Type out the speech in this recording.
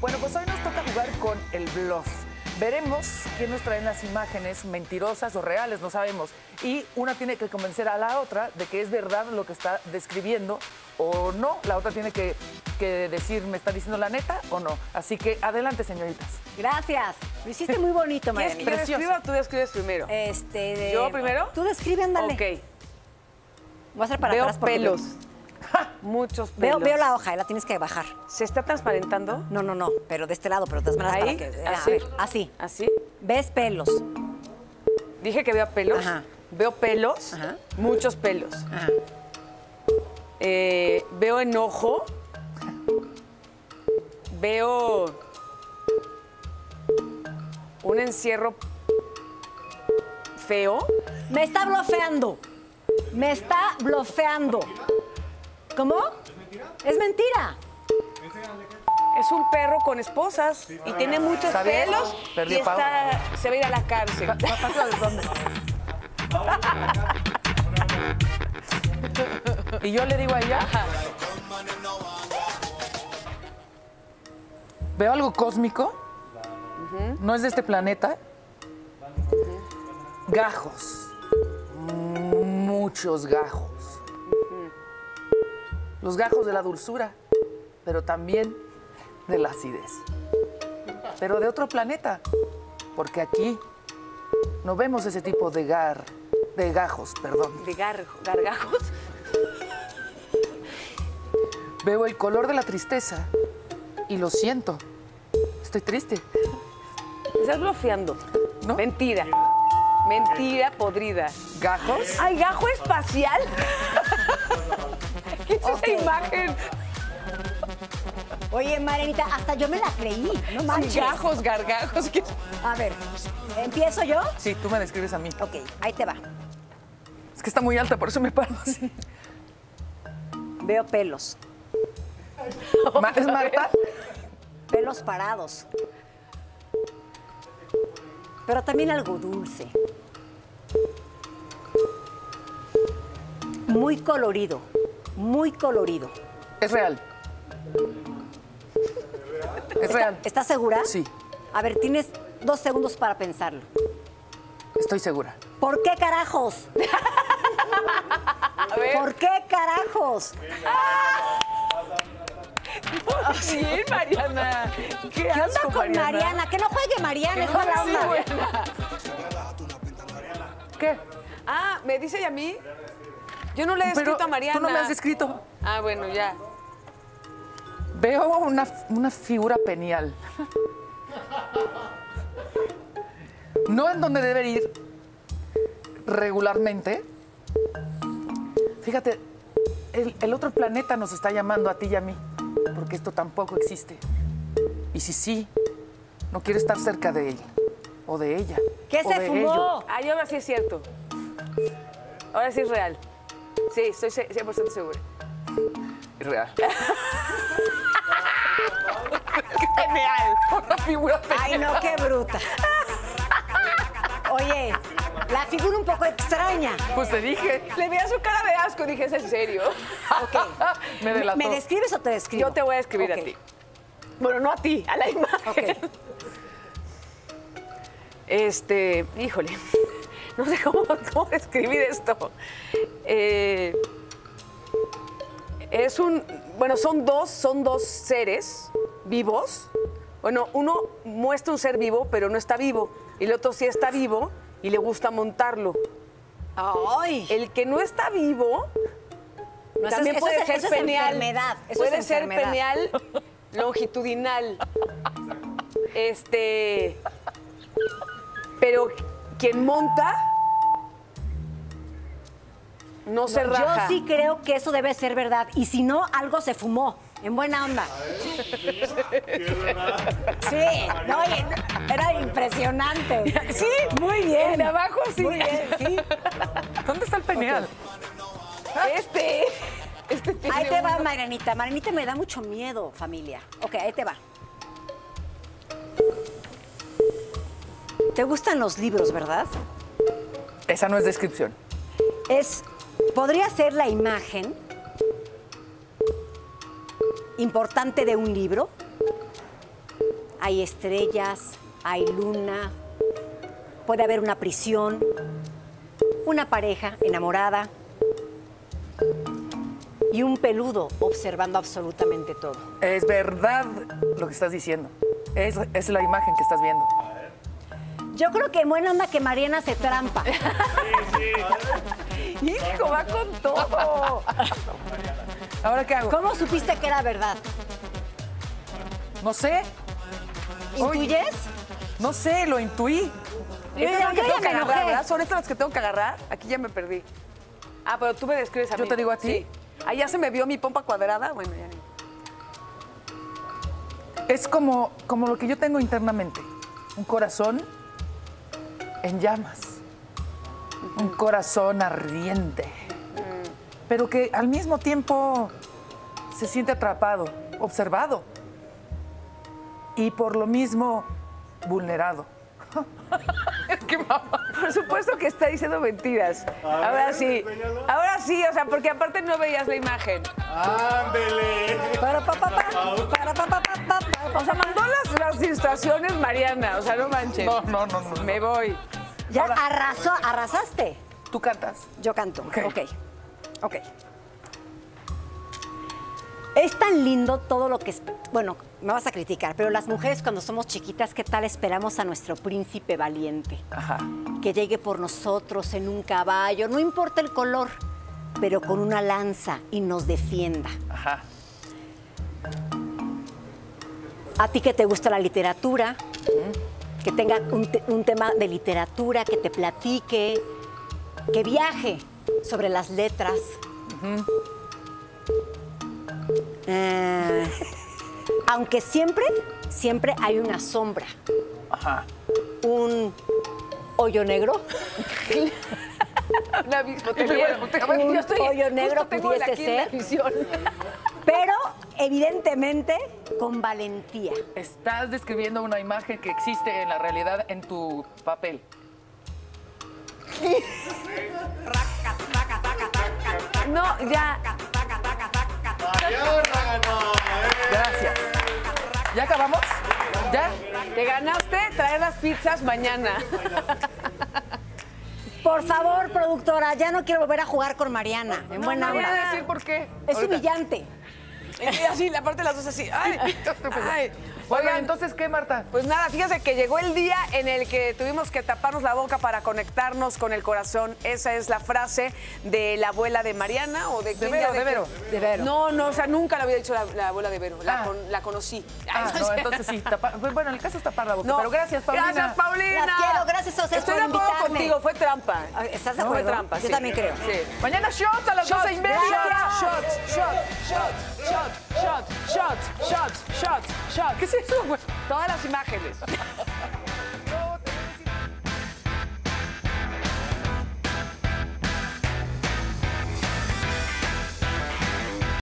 Bueno, pues hoy nos toca jugar con el bluff. Veremos quién nos traen las imágenes mentirosas o reales, no sabemos. Y una tiene que convencer a la otra de que es verdad lo que está describiendo o no. La otra tiene que decir, ¿me está diciendo la neta o no? Así que adelante, señoritas. Gracias. Lo hiciste muy bonito, ¿Quieres que yo Marianita. describa o tú describes primero? ¿Yo primero? Tú describe, ándale. Ok. Voy a hacer para Veo atrás porque pelos. Muchos pelos. Veo la hoja, la tienes que bajar. ¿Se está transparentando? No, pero de este lado, pero de todas maneras ¿Ahí? para que... ¿Así? A ver, así. ¿Así? ¿Ves pelos? Dije que veo pelos. Ajá. Veo pelos. Ajá. Muchos pelos. Ajá. Veo enojo. Veo un encierro feo. Me está blofeando. Me está blofeando. ¿Cómo? ¿Es mentira? Es un perro con esposas y tiene muchos ¿Está bien? pelos Perdió y Pau. se va a ir a la cárcel. ¿De dónde? Y yo le digo a ella, veo algo cósmico, no es de este planeta, gajos, muchos gajos. Los gajos de la dulzura, pero también de la acidez. Pero de otro planeta, porque aquí no vemos ese tipo de gajos, perdón. ¿De gargajos? Veo el color de la tristeza y lo siento. Estoy triste. Me estás bloqueando. ¿No? Mentira. Mentira podrida. ¿Gajos? ¿Hay gajo espacial? ¿Qué es esa imagen? Oye, Marianita, hasta yo me la creí. No manches. Gajos, gargajos. ¿Qué? A ver, ¿empiezo yo? Sí, tú me describes a mí. Ok, ahí te va. Es que está muy alta, por eso me paro así. Veo pelos. ¿Es Marta? Pelos parados. Pero también algo dulce. Muy colorido. Muy colorido. Es real. Es real. ¿Estás segura? Sí, A ver, tienes 2 segundos para pensarlo. estoy segura. ¿Por qué carajos? A ver. ¿Por qué carajos? Bien, Mariana. ¿Qué ¿Qué onda asco, con Mariana? Que no juegue Mariana, es mala Sí, onda. buena. ¿Qué? Ah, ¿me dice y a mí? Yo no le he Pero escrito a Mariana. tú no me has escrito. Ah, bueno, ya. Veo una figura penial. No en donde debe ir regularmente. Fíjate, el otro planeta nos está llamando a ti y a mí, porque esto tampoco existe. Y si sí, no quiere estar cerca de él o de ella. ¿Qué o se de fumó? ello. Ah, y ahora sí es cierto. Ahora sí es real. Sí, estoy 100% segura. Es real. Genial. Una figura penial. Ay, no, qué bruta. Oye, la figura un poco extraña. Pues te dije. Le vi a su cara de asco, dije, ¿es en serio? Ok. Me delató. ¿Me describes o te describo? Yo te voy a escribir Ok. a ti. Bueno, no a ti, a la imagen. Ok. Híjole, no sé cómo describir esto. Son dos seres vivos. Bueno, uno muestra un ser vivo, pero no está vivo. Y el otro sí está vivo y le gusta montarlo. Ay. El que no está vivo No, eso también es- puede eso es- ser eso es peneal. enfermedad, eso puede es ser enfermedad. peneal longitudinal. Pero quien monta no se Yo raja. sí creo que eso debe ser verdad. Y si no, algo se fumó. En buena onda. Sí, no, oye, era impresionante. Sí, Muy bien. el de abajo sí. Muy bien, sí. ¿Dónde está el penial? Este tiene Ahí te va, uno. Marianita. Marianita me da mucho miedo, familia. Ok, ahí te va. ¿Te gustan los libros, verdad? Esa no es descripción. Podría ser la imagen importante de un libro. hay estrellas, hay luna, puede haber una prisión, una pareja enamorada y un peludo observando absolutamente todo. Es verdad lo que estás diciendo. Es la imagen que estás viendo. Yo creo que en buena onda que Mariana se trampa. Hijo, va con todo. ¿Ahora qué hago? ¿Cómo supiste que era verdad? No sé. ¿Intuyes? No sé, lo intuí. Estas son las que Yo ya tengo que me agarrar, enojé. ¿verdad? ¿Son estas las que tengo que agarrar? Aquí ya me perdí. Ah, pero tú me describes a mí. ¿Yo te digo a ti? Sí. Ah, ya se me vio mi pompa cuadrada. Bueno, ya ni. Es como lo que yo tengo internamente. Un corazón en llamas. Un corazón ardiente. Pero que al mismo tiempo se siente atrapado, observado. Y por lo mismo vulnerado. ¡Qué mamá! Por supuesto que está diciendo mentiras. Ahora sí. Ahora sí, o sea, porque aparte no veías la imagen. ¡Ándele! O sea, mandó las ilustraciones Mariana. O sea, no manches. No. Me voy. Ya arrasaste. ¿Tú cantas? Yo canto. Ok. Ok. Es tan lindo todo lo que... Bueno, me vas a criticar, pero las mujeres cuando somos chiquitas, ¿qué tal esperamos a nuestro príncipe valiente? Ajá. Que llegue por nosotros en un caballo, no importa el color, pero con una lanza y nos defienda. Ajá. A ti que te gusta la literatura, que tenga un tema de literatura, que te platique, que viaje sobre las letras. Aunque siempre hay una sombra, Ajá. un hoyo negro. Un abismo. Un hoyo negro pudiese ser. Pero evidentemente con valentía. Estás describiendo una imagen que existe en la realidad en tu papel. No, ya. Gracias. ¿Ya acabamos? ¿Ya? Te ganaste traer las pizzas mañana. Por favor, productora, ya no quiero volver a jugar con Mariana. En buena no voy a onda. decir por qué. Es humillante. Y así, la parte de las dos así. Ay, ay. Oigan, Oigan, entonces, ¿qué, Marta? pues nada, fíjense que llegó el día en el que tuvimos que taparnos la boca para conectarnos con el corazón. Esa es la frase de la abuela de Mariana o de... De Vero, de Vero. De Vero. No, o sea, nunca lo había dicho la abuela de Vero. Ah. La conocí. Ah, Ay, no, entonces sí. Pues bueno, el caso es tapar la boca. no. Pero gracias, Paulina. Gracias, Paulina. Las quiero, gracias a ustedes Estoy por de acuerdo invitarme. contigo, fue trampa. ¿Estás de No, fue acuerdo? trampa, Yo sí. también creo. Sí. Mañana shots a las 12:30. Shots. ¿Qué es eso, güey? Todas las imágenes.